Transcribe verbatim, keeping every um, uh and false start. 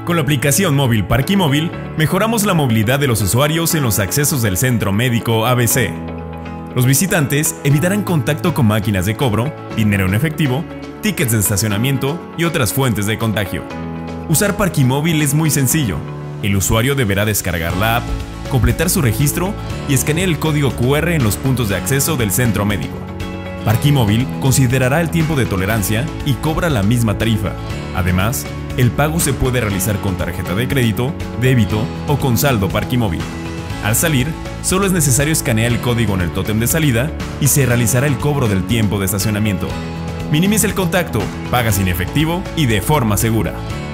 Con la aplicación móvil Parquimóvil, mejoramos la movilidad de los usuarios en los accesos del Centro Médico A B C. Los visitantes evitarán contacto con máquinas de cobro, dinero en efectivo, tickets de estacionamiento y otras fuentes de contagio. Usar Parquimóvil es muy sencillo. El usuario deberá descargar la app, completar su registro y escanear el código Q R en los puntos de acceso del centro médico. Parquimóvil considerará el tiempo de tolerancia y cobra la misma tarifa. Además, el pago se puede realizar con tarjeta de crédito, débito o con saldo Parquimóvil. Al salir, solo es necesario escanear el código en el tótem de salida y se realizará el cobro del tiempo de estacionamiento. Minimiza el contacto, paga sin efectivo y de forma segura.